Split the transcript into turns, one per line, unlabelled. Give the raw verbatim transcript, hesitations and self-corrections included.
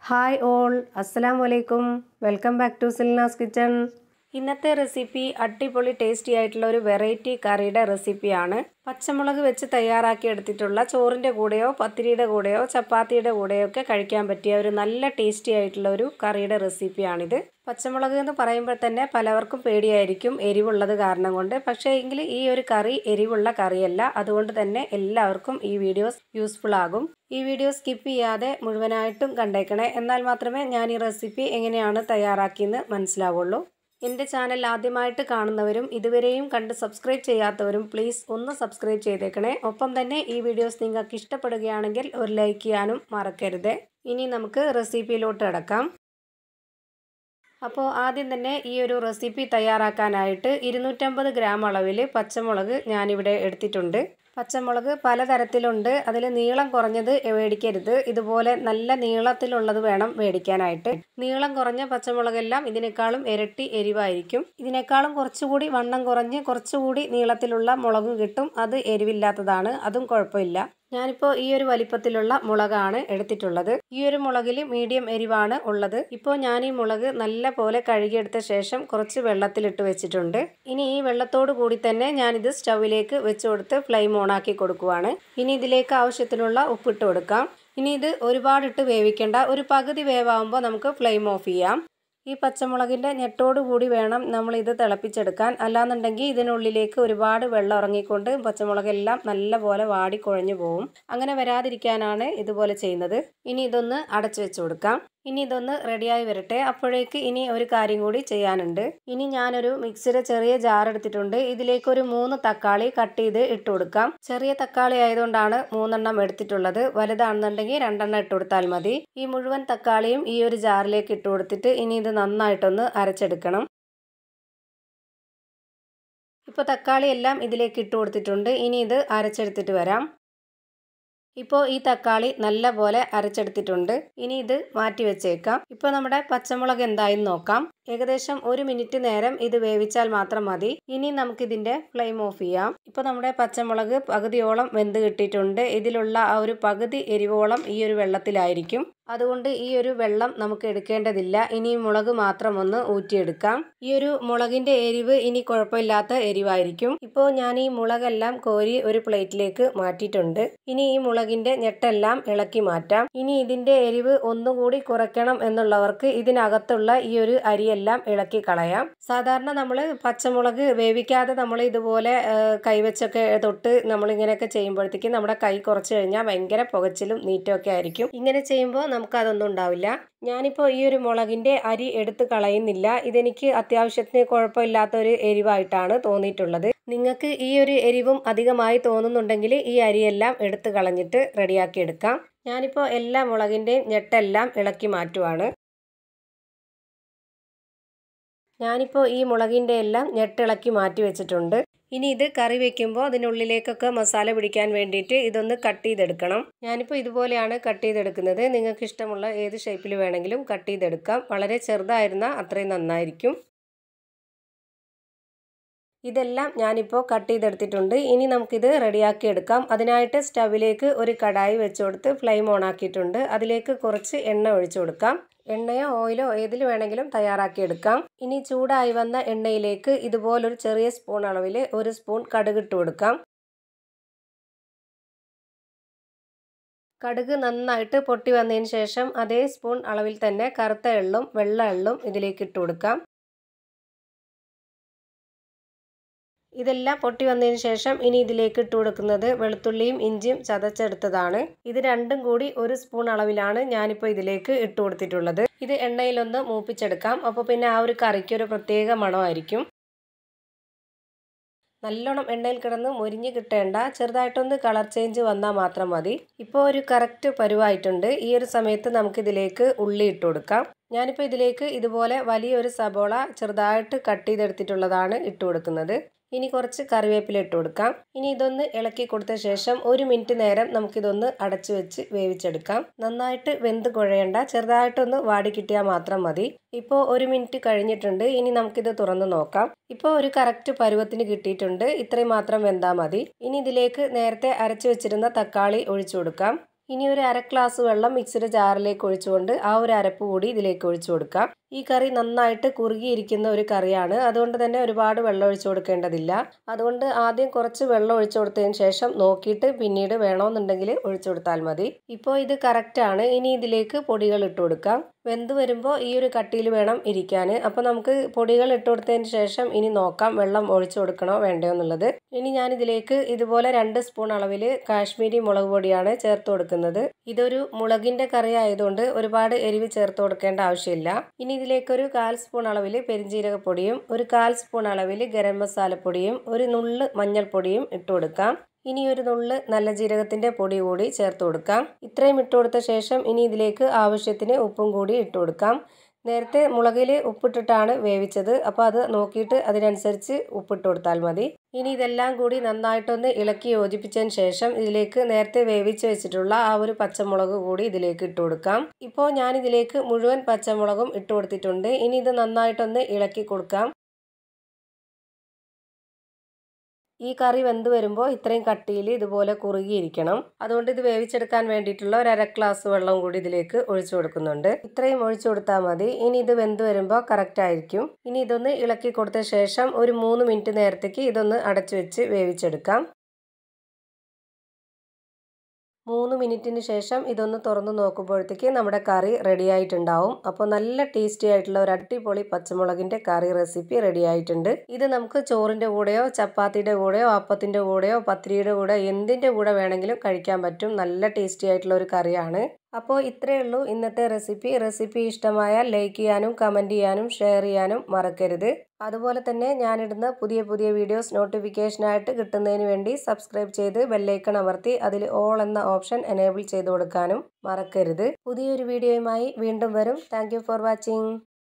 Hi all, അസ്സലാമു അലൈക്കും. Welcome back to Silna's kitchen. ഇന്നത്തെ റെസിപ്പി അടിപൊളി ടേസ്റ്റി ആയിട്ടുള്ള ഒരു വെറൈറ്റി കറിയുടെ റെസിപ്പിയാണ്. പച്ചമുളക് വെച്ച് തയ്യാറാക്കി എടുത്തിട്ടുള്ള ചോറിൻ്റെ കൂടെയോ പത്തിരിയുടെ കൂടെയോ ചപ്പാത്തിയുടെ കൂടെയോ ഒക്കെ കഴിക്കാൻ പറ്റിയ ഒരു നല്ല ടേസ്റ്റി ആയിട്ടുള്ള ഒരു കറിയുടെ റെസിപ്പിയാണിത്. പച്ചമുളക് എന്ന് പറയുമ്പോൾ തന്നെ പലവർക്കും പേടിയായിരിക്കും എരിവുള്ളത് കാരണം കൊണ്ട്. പക്ഷേ എങ്കിൽ ഈ ഒരു കറി എരിവുള്ള കറിയല്ല. അതുകൊണ്ട് തന്നെ എല്ലാവർക്കും ഈ വീഡിയോസ് യൂസ്ഫുൾ ആകും. ഈ വീഡിയോ സ്കിപ്പ് ചെയ്യാതെ മുഴുവനായിട്ടും കണ്ടേക്കണേ. എന്നാൽ മാത്രമേ ഞാൻ ഈ റെസിപ്പി എങ്ങനെയാണ് തയ്യാറാക്കിയെന്ന് മനസ്സിലാവുള്ളൂ. എൻ്റെ ചാനൽ ആദ്യമായിട്ട് കാണുന്നവരും ഇതുവരെയും കണ്ട് സബ്സ്ക്രൈബ് ചെയ്യാത്തവരും പ്ലീസ് ഒന്ന് സബ്സ്ക്രൈബ് ചെയ്തേക്കണേ. ഒപ്പം തന്നെ ഈ വീഡിയോസ് നിങ്ങൾക്ക് ഇഷ്ടപ്പെടുകയാണെങ്കിൽ ഒരു ലൈക്ക് ചെയ്യാനും മറക്കരുത്. ഇനി നമുക്ക് റെസിപ്പിയിലോട്ട് കിടക്കാം. അപ്പോൾ ആദ്യം തന്നെ ഈ ഒരു റെസിപ്പി തയ്യാറാക്കാനായിട്ട് ഇരുന്നൂറ്റമ്പത് ഗ്രാം അളവിൽ പച്ചമുളക് ഞാനിവിടെ എടുത്തിട്ടുണ്ട്. പച്ചമുളക് പലതരത്തിലുണ്ട്. അതിൽ നീളം കുറഞ്ഞത് മേടിക്കരുത്. ഇതുപോലെ നല്ല നീളത്തിലുള്ളത് വേണം മേടിക്കാനായിട്ട്. നീളം കുറഞ്ഞ പച്ചമുളകെല്ലാം ഇതിനേക്കാളും ഇരട്ടി എരിവായിരിക്കും. ഇതിനേക്കാളും കുറച്ചുകൂടി വണ്ണം കുറഞ്ഞ് കുറച്ചുകൂടി നീളത്തിലുള്ള മുളകും കിട്ടും. അത് എരിവില്ലാത്തതാണ്, അതും കുഴപ്പമില്ല. ഞാനിപ്പോൾ ഈ ഒരു വലിപ്പത്തിലുള്ള മുളകാണ് എടുത്തിട്ടുള്ളത്. ഈ ഒരു മുളകിൽ മീഡിയം എരിവാണ് ഉള്ളത്. ഇപ്പോൾ ഞാൻ ഈ മുളക് നല്ല പോലെ കഴുകിയെടുത്ത ശേഷം കുറച്ച് വെള്ളത്തിലിട്ട് വെച്ചിട്ടുണ്ട്. ഇനി ഈ വെള്ളത്തോട് കൂടി തന്നെ ഞാനിത് സ്റ്റൗവിലേക്ക് വെച്ച് കൊടുത്ത് ഫ്ലെയിം ഓണാക്കി കൊടുക്കുവാണ്. ഇനി ഇതിലേക്ക് ആവശ്യത്തിനുള്ള ഉപ്പിട്ട് കൊടുക്കാം. ഇനി ഇത് ഒരുപാടിട്ട് വേവിക്കേണ്ട. ഒരു പകുതി വേവാകുമ്പോൾ നമുക്ക് ഫ്ലെയിം ഓഫ് ചെയ്യാം. ഈ പച്ചമുളകിൻ്റെ ഞെട്ടോട് കൂടി വേണം നമ്മൾ ഇത് തിളപ്പിച്ചെടുക്കാൻ. അല്ലാന്നുണ്ടെങ്കിൽ ഇതിനുള്ളിലേക്ക് ഒരുപാട് വെള്ളം ഇറങ്ങിക്കൊണ്ട് പച്ചമുളകെല്ലാം നല്ലപോലെ വാടി കുഴഞ്ഞു പോവും. അങ്ങനെ വരാതിരിക്കാനാണ് ഇതുപോലെ ചെയ്യുന്നത്. ഇനി ഇതൊന്ന് അടച്ചു വെച്ച് കൊടുക്കാം. ഇനി ഇതൊന്ന് റെഡിയായി വരട്ടെ. അപ്പോഴേക്ക് ഇനി ഒരു കാര്യം കൂടി ചെയ്യാനുണ്ട്. ഇനി ഞാനൊരു മിക്സിയുടെ ചെറിയ ജാർ എടുത്തിട്ടുണ്ട്. ഇതിലേക്ക് ഒരു മൂന്ന് തക്കാളി കട്ട് ചെയ്ത് ഇട്ട് കൊടുക്കാം. ചെറിയ തക്കാളി ആയതുകൊണ്ടാണ് മൂന്നെണ്ണം എടുത്തിട്ടുള്ളത്. വലുതാണെന്നുണ്ടെങ്കിൽ രണ്ടെണ്ണം ഇട്ട് കൊടുത്താൽ മതി. ഈ മുഴുവൻ തക്കാളിയും ഈ ഒരു ജാറിലേക്ക് ഇട്ട് കൊടുത്തിട്ട് ഇനി ഇത് നന്നായിട്ടൊന്ന് അരച്ചെടുക്കണം. ഇപ്പോൾ തക്കാളി എല്ലാം ഇതിലേക്ക് ഇട്ട് കൊടുത്തിട്ടുണ്ട്. ഇനി ഇത് അരച്ചെടുത്തിട്ട് വരാം. ഇപ്പോൾ ഈ തക്കാളി നല്ല പോലെ അരച്ചെടുത്തിട്ടുണ്ട്. ഇനി ഇത് മാറ്റി വെച്ചേക്കാം. ഇപ്പോൾ നമ്മുടെ പച്ചമുളക് എന്തായെന്ന് നോക്കാം. ഏകദേശം ഒരു മിനിറ്റ് നേരം ഇത് വേവിച്ചാൽ മാത്രം മതി. ഇനി നമുക്കിതിൻ്റെ ഫ്ലെയിം ഓഫ് ചെയ്യാം. ഇപ്പോൾ നമ്മുടെ പച്ചമുളക് പകുതിയോളം വെന്ത് കിട്ടിയിട്ടുണ്ട്. ഇതിലുള്ള ആ ഒരു പകുതി എരിവോളം ഈ ഒരു വെള്ളത്തിലായിരിക്കും. അതുകൊണ്ട് ഈ ഒരു വെള്ളം നമുക്ക് എടുക്കേണ്ടതില്ല. ഇനി മുളക് മാത്രം ഒന്ന് ഊറ്റിയെടുക്കാം. ഈ ഒരു മുളകിൻ്റെ എരിവ് ഇനി കുഴപ്പമില്ലാത്ത എരിവായിരിക്കും. ഇപ്പോൾ ഞാൻ ഈ മുളകെല്ലാം കോരി ഒരു പ്ലേറ്റിലേക്ക് മാറ്റിയിട്ടുണ്ട്. ഇനി ഈ മുളകിൻ്റെ ഞെട്ടെല്ലാം ഇളക്കി മാറ്റാം. ഇനി ഇതിൻ്റെ എരിവ് ഒന്നുകൂടി കുറയ്ക്കണം എന്നുള്ളവർക്ക് ഇതിനകത്തുള്ള ഈ ഒരു അരിയെല്ലാം ഇളക്കി കളയാം. സാധാരണ നമ്മൾ പച്ചമുളക് വേവിക്കാതെ നമ്മൾ ഇതുപോലെ കൈവച്ചൊക്കെ തൊട്ട് നമ്മളിങ്ങനെയൊക്കെ ചെയ്യുമ്പോഴത്തേക്കും നമ്മുടെ കൈ കുറച്ച് കഴിഞ്ഞാൽ ഭയങ്കര പുകച്ചിലും നീറ്റമൊക്കെ ആയിരിക്കും. ഇങ്ങനെ ചെയ്യുമ്പോൾ നമുക്ക് അതൊന്നും ഉണ്ടാവില്ല. ഞാനിപ്പോൾ ഈ ഒരു മുളകിൻ്റെ അരി എടുത്ത് കളയുന്നില്ല. ഇതെനിക്ക് അത്യാവശ്യത്തിന് കുഴപ്പമില്ലാത്ത ഒരു എരിവായിട്ടാണ് തോന്നിയിട്ടുള്ളത്. നിങ്ങൾക്ക് ഈ ഒരു എരിവും അധികമായി തോന്നുന്നുണ്ടെങ്കിൽ ഈ അരിയെല്ലാം എടുത്ത് കളഞ്ഞിട്ട് റെഡിയാക്കി എടുക്കാം. ഞാനിപ്പോൾ എല്ലാ മുളകിൻ്റെയും ഞെട്ടെല്ലാം ഇളക്കി മാറ്റുവാണ്. ഞാനിപ്പോൾ ഈ മുളകിൻ്റെ എല്ലാം ഞെട്ടിളക്കി മാറ്റി വെച്ചിട്ടുണ്ട്. ഇനി ഇത് കറി വെക്കുമ്പോൾ അതിനുള്ളിലേക്കൊക്കെ മസാല പിടിക്കാൻ വേണ്ടിയിട്ട് ഇതൊന്ന് കട്ട് ചെയ്തെടുക്കണം. ഞാനിപ്പോൾ ഇതുപോലെയാണ് കട്ട് ചെയ്തെടുക്കുന്നത്. നിങ്ങൾക്ക് ഇഷ്ടമുള്ള ഏത് ഷേപ്പിൽ വേണമെങ്കിലും കട്ട് ചെയ്തെടുക്കാം. വളരെ ചെറുതായിരുന്നാൽ അത്രയും നന്നായിരിക്കും. ഇതെല്ലാം ഞാനിപ്പോൾ കട്ട് ചെയ്തെടുത്തിട്ടുണ്ട്. ഇനി നമുക്കിത് റെഡിയാക്കി എടുക്കാം. അതിനായിട്ട് സ്റ്റവിലേക്ക് ഒരു കടായി വെച്ച് കൊടുത്ത് ഫ്ലെയിം ഓൺ ആക്കിയിട്ടുണ്ട്. അതിലേക്ക് കുറച്ച് എണ്ണ ഒഴിച്ചു കൊടുക്കാം. എണ്ണയോ ഓയിലോ ഏതിൽ വേണമെങ്കിലും തയ്യാറാക്കി എടുക്കാം. ഇനി ചൂടായി വന്ന എണ്ണയിലേക്ക് ഇതുപോലൊരു ചെറിയ സ്പൂൺ അളവിൽ ഒരു സ്പൂൺ കടുക് ഇട്ട് കൊടുക്കാം. കടുക് നന്നായിട്ട് പൊട്ടി വന്നതിന് ശേഷം അതേ സ്പൂൺ അളവിൽ തന്നെ കറുത്ത എള്ളും വെള്ള എള്ളും ഇതിലേക്ക് ഇട്ട് കൊടുക്കാം. ഇതെല്ലാം പൊട്ടി വന്നതിന് ശേഷം ഇനി ഇതിലേക്ക് ഇട്ട് കൊടുക്കുന്നത് വെളുത്തുള്ളിയും ഇഞ്ചിയും ചതച്ചെടുത്തതാണ്. ഇത് രണ്ടും കൂടി ഒരു സ്പൂൺ അളവിലാണ് ഞാനിപ്പോൾ ഇതിലേക്ക് ഇട്ട് കൊടുത്തിട്ടുള്ളത്. ഇത് എണ്ണയിലൊന്ന് മൂപ്പിച്ചെടുക്കാം. അപ്പോൾ പിന്നെ ആ ഒരു കറിക്ക് ഒരു പ്രത്യേക മണമായിരിക്കും. നല്ലോണം എണ്ണയിൽ കിടന്ന് മൊരിഞ്ഞ് കിട്ടേണ്ട, ചെറുതായിട്ടൊന്ന് കളർ ചേഞ്ച് വന്നാൽ മാത്രം മതി. ഇപ്പോൾ ഒരു കറക്റ്റ് പരുവായിട്ടുണ്ട്. ഈ ഒരു സമയത്ത് നമുക്കിതിലേക്ക് ഉള്ളി ഇട്ട് കൊടുക്കാം. ഞാനിപ്പോൾ ഇതിലേക്ക് ഇതുപോലെ വലിയൊരു സബോള ചെറുതായിട്ട് കട്ട് ചെയ്തെടുത്തിട്ടുള്ളതാണ് ഇട്ട് കൊടുക്കുന്നത്. ഇനി കുറച്ച് കറിവേപ്പില ഇട്ട് കൊടുക്കാം. ഇനി ഇതൊന്ന് ഇളക്കി കൊടുത്ത ശേഷം ഒരു മിനിറ്റ് നേരം നമുക്കിതൊന്ന് അടച്ചു വെച്ച് വേവിച്ചെടുക്കാം. നന്നായിട്ട് വെന്ത് കുഴയേണ്ട, ചെറുതായിട്ടൊന്ന് വാടി കിട്ടിയാൽ മാത്രം മതി. ഇപ്പോൾ ഒരു മിനിറ്റ് കഴിഞ്ഞിട്ടുണ്ട്. ഇനി നമുക്കിത് തുറന്ന് നോക്കാം. ഇപ്പോൾ ഒരു കറക്റ്റ് പരുവത്തിന് കിട്ടിയിട്ടുണ്ട്. ഇത്രയും മാത്രം വെന്താൽ മതി. ഇനി ഇതിലേക്ക് നേരത്തെ അരച്ചു വെച്ചിരുന്ന തക്കാളി ഒഴിച്ചു കൊടുക്കാം. ഇനി ഒരു അര ഗ്ലാസ് വെള്ളം മിക്സിയുടെ ജാറിലേക്ക് ഒഴിച്ചുകൊണ്ട് ആ ഒരു അരപ്പ് കൂടി ഇതിലേക്ക് ഒഴിച്ചു കൊടുക്കാം. ഈ കറി നന്നായിട്ട് കുറുകിയിരിക്കുന്ന ഒരു കറിയാണ്. അതുകൊണ്ട് തന്നെ ഒരുപാട് വെള്ളം ഒഴിച്ചു കൊടുക്കേണ്ടതില്ല. അതുകൊണ്ട് ആദ്യം കുറച്ച് വെള്ളം ഒഴിച്ചു കൊടുത്തതിന് ശേഷം നോക്കിയിട്ട് പിന്നീട് വേണമെന്നുണ്ടെങ്കിൽ ഒഴിച്ചു കൊടുത്താൽ മതി. ഇപ്പോൾ ഇത് കറക്റ്റാണ്. ഇനി ഇതിലേക്ക് പൊടികൾ ഇട്ട് കൊടുക്കാം. വെന്ത് വരുമ്പോൾ ഈ ഒരു കട്ടിയിൽ വേണം ഇരിക്കാൻ. അപ്പോൾ നമുക്ക് പൊടികൾ ഇട്ട് കൊടുത്തതിന് ശേഷം ഇനി നോക്കാം വെള്ളം ഒഴിച്ചു കൊടുക്കണോ വേണ്ടയോ എന്നുള്ളത്. ഇനി ഞാൻ ഇതിലേക്ക് ഇതുപോലെ രണ്ട് സ്പൂൺ അളവിൽ കാശ്മീരി മുളക് പൊടിയാണ് ചേർത്ത് കൊടുക്കുന്നത്. ഇതൊരു മുളകിൻ്റെ കറി ആയതുകൊണ്ട് ഒരുപാട് എരിവ് ചേർത്ത് കൊടുക്കേണ്ട ആവശ്യമില്ല. ഇനി ഇതിലേക്കൊരു കാൽ സ്പൂൺ അളവിൽ പെരിഞ്ജീരകപ്പൊടിയും ഒരു കാൽ സ്പൂൺ അളവിൽ ഗരം മസാലപ്പൊടിയും ഒരു നുള്ള് മഞ്ഞൾപ്പൊടിയും ഇട്ട് കൊടുക്കാം. ഇനി ഒരു നുള്ള് നല്ല ജീരകത്തിൻ്റെ പൊടി കൂടി ചേർത്ത് കൊടുക്കാം. ഇത്രയും ഇട്ട് കൊടുത്ത ശേഷം ഇനി ഇതിലേക്ക് ആവശ്യത്തിന് ഉപ്പും കൂടി ഇട്ട് കൊടുക്കാം. നേരത്തെ മുളകിൽ ഉപ്പിട്ടിട്ടാണ് വേവിച്ചത്. അപ്പോൾ അത് നോക്കിയിട്ട് അതിനനുസരിച്ച് ഉപ്പിട്ട് കൊടുത്താൽ മതി. ഇനി ഇതെല്ലാം കൂടി നന്നായിട്ടൊന്ന് ഇളക്കി യോജിപ്പിച്ചതിന് ശേഷം ഇതിലേക്ക് നേരത്തെ വേവിച്ച് വെച്ചിട്ടുള്ള ആ ഒരു പച്ചമുളക് കൂടി ഇതിലേക്ക് ഇട്ട് കൊടുക്കാം. ഇപ്പോൾ ഞാൻ ഇതിലേക്ക് മുഴുവൻ പച്ചമുളകും ഇട്ട് കൊടുത്തിട്ടുണ്ട്. ഇനി ഇത് നന്നായിട്ടൊന്ന് ഇളക്കി കൊടുക്കാം. ഈ കറി വെന്ത് വരുമ്പോൾ ഇത്രയും കട്ടിയിൽ ഇതുപോലെ കുറുകിയിരിക്കണം. അതുകൊണ്ട് ഇത് വേവിച്ചെടുക്കാൻ വേണ്ടിയിട്ടുള്ള ഒരു അര ഗ്ലാസ് വെള്ളം കൂടി ഇതിലേക്ക് ഒഴിച്ചു കൊടുക്കുന്നുണ്ട്. ഇത്രയും ഒഴിച്ചു കൊടുത്താൽ മതി. ഇനി ഇത് വെന്ത് വരുമ്പോൾ കറക്റ്റ് ആയിരിക്കും. ഇനി ഇതൊന്ന് ഇളക്കി കൊടുത്ത ശേഷം ഒരു മൂന്ന് മിനിറ്റ് നേരത്തേക്ക് ഇതൊന്ന് അടച്ചു വെച്ച് വേവിച്ചെടുക്കാം. മൂന്ന് മിനിറ്റിന് ശേഷം ഇതൊന്ന് തുറന്ന് നോക്കുമ്പോഴത്തേക്ക് നമ്മുടെ കറി റെഡി ആയിട്ടുണ്ടാവും. അപ്പോൾ നല്ല ടേസ്റ്റി ആയിട്ടുള്ള ഒരു അടിപൊളി പച്ചമുളകിൻ്റെ കറി റെസിപ്പി റെഡി ആയിട്ടുണ്ട്. ഇത് നമുക്ക് ചോറിൻ്റെ കൂടെയോ ചപ്പാത്തിയുടെ കൂടെയോ അപ്പത്തിൻ്റെ കൂടെയോ പത്തിരിയുടെ കൂടെ എന്തിൻ്റെ കൂടെ വേണമെങ്കിലും കഴിക്കാൻ പറ്റും. നല്ല ടേസ്റ്റി ആയിട്ടുള്ള ഒരു കറിയാണ്. അപ്പോൾ ഇത്രയേ ഉള്ളൂ ഇന്നത്തെ റെസിപ്പി. റെസിപ്പി ഇഷ്ടമായാൽ ലൈക്ക് ചെയ്യാനും കമൻറ്റ് ചെയ്യാനും ഷെയർ ചെയ്യാനും മറക്കരുത്. അതുപോലെ തന്നെ ഞാനിടുന്ന പുതിയ പുതിയ വീഡിയോസ് നോട്ടിഫിക്കേഷനായിട്ട് കിട്ടുന്നതിന് വേണ്ടി സബ്സ്ക്രൈബ് ചെയ്ത് ബെല്ലൈക്കൺ അമർത്തി അതിൽ ഓൾ എന്ന ഓപ്ഷൻ എനേബിൾ ചെയ്ത് കൊടുക്കാനും മറക്കരുത്. പുതിയൊരു വീഡിയോയുമായി വീണ്ടും വരും. Thank you for watching.